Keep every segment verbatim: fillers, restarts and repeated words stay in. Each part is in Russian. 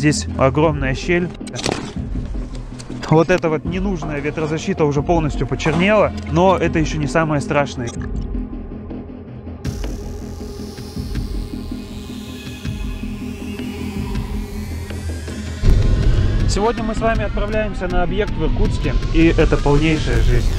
Здесь огромная щель. Вот эта вот ненужная ветрозащита уже полностью почернела, но это еще не самое страшное. Сегодня мы с вами отправляемся на объект в Иркутске, и это полнейшая жизнь.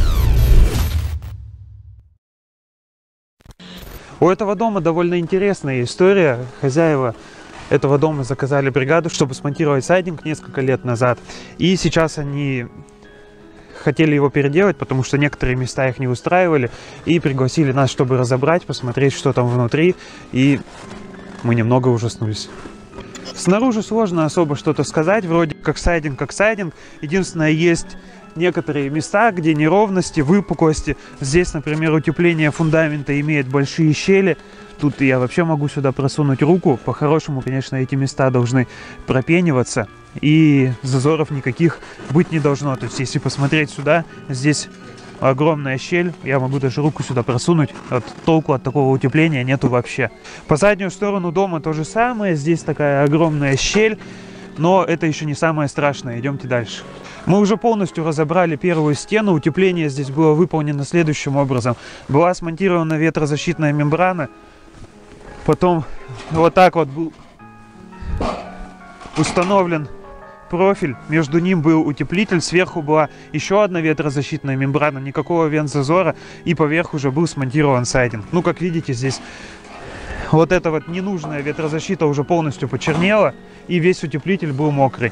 У этого дома довольно интересная история. Хозяева этого дома заказали бригаду, чтобы смонтировать сайдинг несколько лет назад. И сейчас они хотели его переделать, потому что некоторые места их не устраивали. И пригласили нас, чтобы разобрать, посмотреть, что там внутри. И мы немного ужаснулись. Снаружи сложно особо что-то сказать. Вроде как сайдинг, как сайдинг. Единственное, есть некоторые места, где неровности, выпуклости. Здесь, например, утепление фундамента имеет большие щели. Тут я вообще могу сюда просунуть руку. По-хорошему, конечно, эти места должны пропениваться. И зазоров никаких быть не должно. То есть, если посмотреть сюда, здесь огромная щель. Я могу даже руку сюда просунуть. Вот толку от такого утепления нету вообще. По заднюю сторону дома то же самое. Здесь такая огромная щель. Но это еще не самое страшное. Идемте дальше. Мы уже полностью разобрали первую стену. Утепление здесь было выполнено следующим образом. Была смонтирована ветрозащитная мембрана. Потом вот так вот был установлен профиль. Между ним был утеплитель. Сверху была еще одна ветрозащитная мембрана. Никакого вент-зазора. И поверх уже был смонтирован сайдинг. Ну, как видите, здесь вот эта вот ненужная ветрозащита уже полностью почернела. И весь утеплитель был мокрый.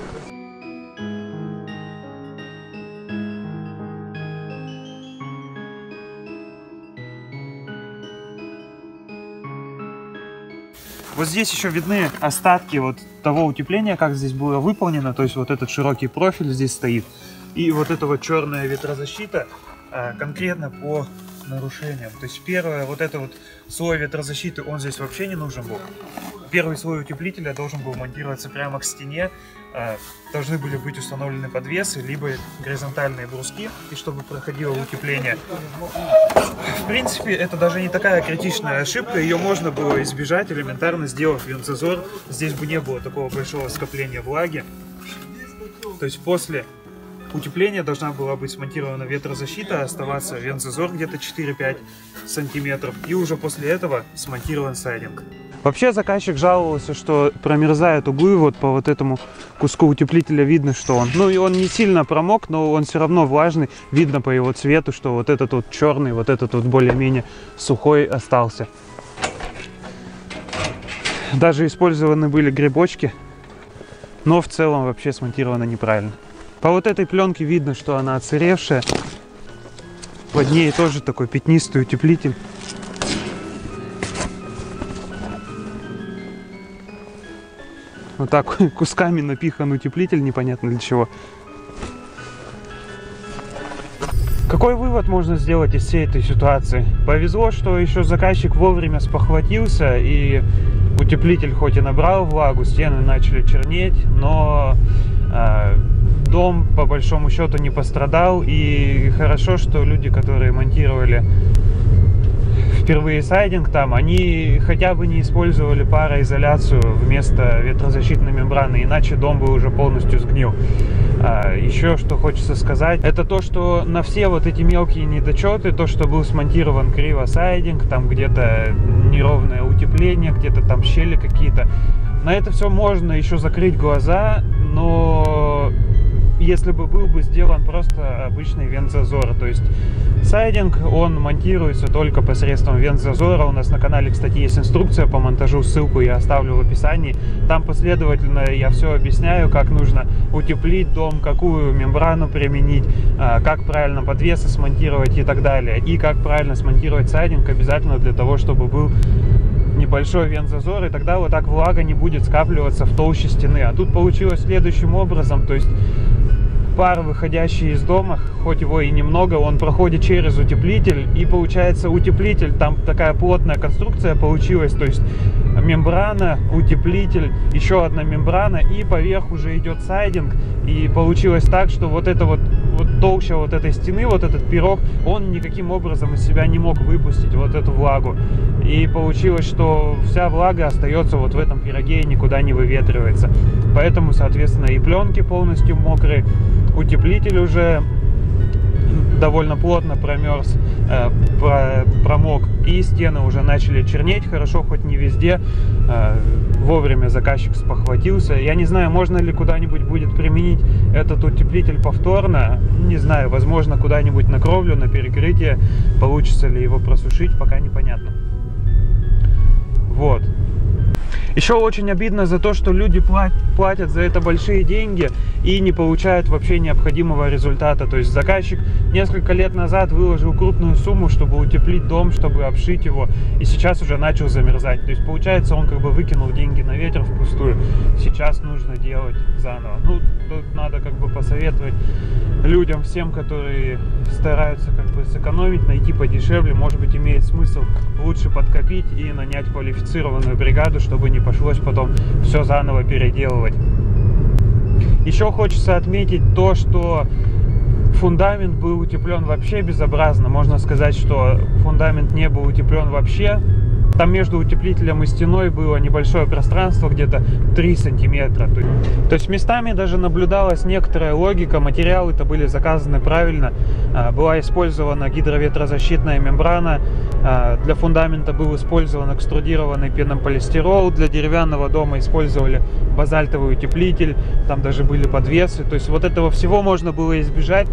Вот здесь еще видны остатки вот того утепления, как здесь было выполнено. То есть вот этот широкий профиль здесь стоит. И вот эта вот черная ветрозащита а, конкретно по нарушениям. То есть первое, вот это вот слой ветрозащиты, он здесь вообще не нужен был. Первый слой утеплителя должен был монтироваться прямо к стене. А, должны были быть установлены подвесы, либо горизонтальные бруски, и чтобы проходило утепление. В принципе, это даже не такая критичная ошибка, ее можно было избежать, элементарно сделав вент-зазор. Здесь бы не было такого большого скопления влаги. То есть после утепления должна была быть смонтирована ветрозащита, оставаться вент-зазор где-то четыре-пять сантиметров, и уже после этого смонтирован сайдинг. Вообще заказчик жаловался, что промерзают углы, вот по вот этому куску утеплителя видно, что он, ну и он не сильно промок, но он все равно влажный, видно по его цвету, что вот этот вот черный, вот этот вот более-менее сухой остался. Даже использованы были грибочки, но в целом вообще смонтировано неправильно. По вот этой пленке видно, что она отсыревшая, под ней тоже такой пятнистый утеплитель. Вот так кусками напихан утеплитель, непонятно для чего. Какой вывод можно сделать из всей этой ситуации? Повезло, что еще заказчик вовремя спохватился, и утеплитель хоть и набрал влагу, стены начали чернеть, но э, дом по большому счету не пострадал. И хорошо, что люди, которые монтировали впервые сайдинг там, они хотя бы не использовали пароизоляцию вместо ветрозащитной мембраны, иначе дом бы уже полностью сгнил. А, еще что хочется сказать, это то, что на все вот эти мелкие недочеты, то, что был смонтирован криво сайдинг, там где-то неровное утепление, где-то там щели какие-то, на это все можно еще закрыть глаза, но если бы был бы сделан просто обычный вент-зазор, то есть сайдинг, он монтируется только посредством вент-зазора. У нас на канале, кстати, есть инструкция по монтажу, ссылку я оставлю в описании. Там последовательно я все объясняю, как нужно утеплить дом, какую мембрану применить, как правильно подвесы смонтировать и так далее. И как правильно смонтировать сайдинг обязательно для того, чтобы был небольшой вент-зазор, и тогда вот так влага не будет скапливаться в толще стены. А тут получилось следующим образом, то есть пар, выходящий из дома, хоть его и немного, он проходит через утеплитель, и получается утеплитель, там такая плотная конструкция получилась, то есть мембрана, утеплитель, еще одна мембрана, и поверх уже идет сайдинг, и получилось так, что вот эта вот вот толща вот этой стены, вот этот пирог, он никаким образом из себя не мог выпустить вот эту влагу. И получилось, что вся влага остается вот в этом пироге и никуда не выветривается. Поэтому, соответственно, и пленки полностью мокрые, утеплитель уже довольно плотно промерз, э, про, промок, и стены уже начали чернеть. Хорошо, хоть не везде. Э, вовремя заказчик спохватился. Я не знаю, можно ли куда-нибудь будет применить этот утеплитель повторно. Не знаю, возможно, куда-нибудь на кровлю, на перекрытие. Получится ли его просушить, пока непонятно. Вот. Еще очень обидно за то, что люди платят за это большие деньги и не получают вообще необходимого результата. То есть заказчик несколько лет назад выложил крупную сумму, чтобы утеплить дом, чтобы обшить его, и сейчас уже начал замерзать. То есть получается, он как бы выкинул деньги на ветер впустую. Сейчас нужно делать заново. Ну, тут надо как бы посоветовать людям, всем, которые стараются как бы сэкономить, найти подешевле. Может быть, имеет смысл лучше подкопить и нанять квалифицированную бригаду, чтобы не пришлось потом все заново переделывать. Еще хочется отметить то, что фундамент был утеплен вообще безобразно. Можно сказать, что фундамент не был утеплен вообще. Там между утеплителем и стеной было небольшое пространство, где-то три сантиметра. То есть местами даже наблюдалась некоторая логика, материалы-то были заказаны правильно. Была использована гидроветрозащитная мембрана, для фундамента был использован экструдированный пенополистирол, для деревянного дома использовали базальтовый утеплитель, там даже были подвесы. То есть вот этого всего можно было избежать,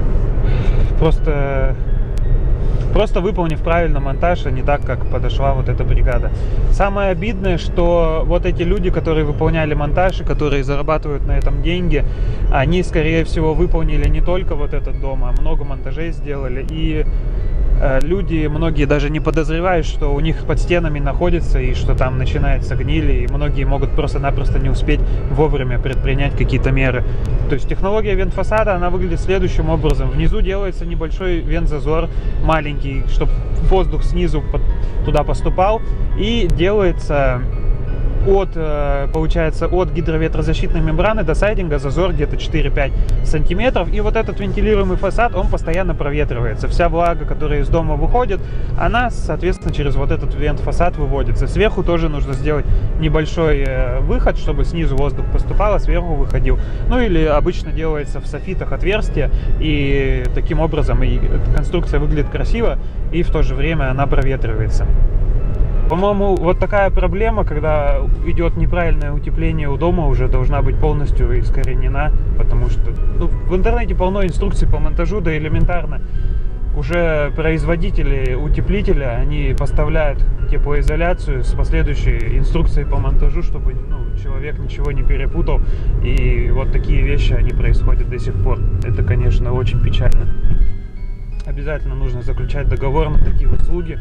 просто... Просто выполнив правильно монтаж, а не так, как подошла вот эта бригада. Самое обидное, что вот эти люди, которые выполняли монтаж и которые зарабатывают на этом деньги, они, скорее всего, выполнили не только вот этот дом, а много монтажей сделали. И э, люди, многие даже не подозревают, что у них под стенами находится и что там начинается гниль, и многие могут просто-напросто не успеть вовремя предпринять какие-то меры. То есть технология вентфасада, она выглядит следующим образом. Внизу делается небольшой вентзазор, маленький, чтобы воздух снизу под, туда поступал, и делается от, получается, от гидроветрозащитной мембраны до сайдинга зазор где-то четыре-пять сантиметров, и вот этот вентилируемый фасад, он постоянно проветривается. Вся влага, которая из дома выходит, она, соответственно, через вот этот вент-фасад выводится. Сверху тоже нужно сделать небольшой выход, чтобы снизу воздух поступал, а сверху выходил. Ну или обычно делается в софитах отверстие, и таким образом и конструкция выглядит красиво, и в то же время она проветривается. По-моему, вот такая проблема, когда идет неправильное утепление у дома, уже должна быть полностью искоренена, потому что ну, в интернете полно инструкций по монтажу, да элементарно. Уже производители утеплителя, они поставляют теплоизоляцию с последующей инструкцией по монтажу, чтобы ну, человек ничего не перепутал. И вот такие вещи, они происходят до сих пор. Это, конечно, очень печально. Обязательно нужно заключать договор на такие услуги.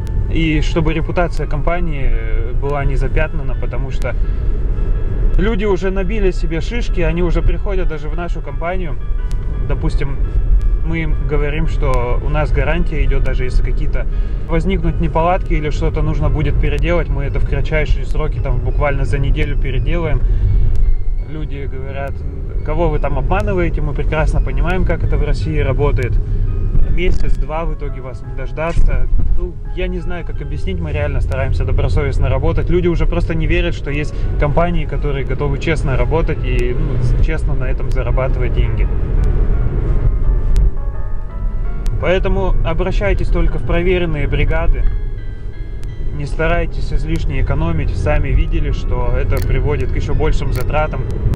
И чтобы репутация компании была не запятнана, потому что люди уже набили себе шишки, они уже приходят даже в нашу компанию. Допустим, мы им говорим, что у нас гарантия идет, даже если какие-то возникнут неполадки или что-то нужно будет переделать, мы это в кратчайшие сроки, там буквально за неделю переделаем. Люди говорят, кого вы там обманываете, мы прекрасно понимаем, как это в России работает. Месяц-два в итоге вас не дождаться. Ну, я не знаю, как объяснить, мы реально стараемся добросовестно работать. Люди уже просто не верят, что есть компании, которые готовы честно работать и ну, честно на этом зарабатывать деньги. Поэтому обращайтесь только в проверенные бригады. Не старайтесь излишне экономить. Сами видели, что это приводит к еще большим затратам.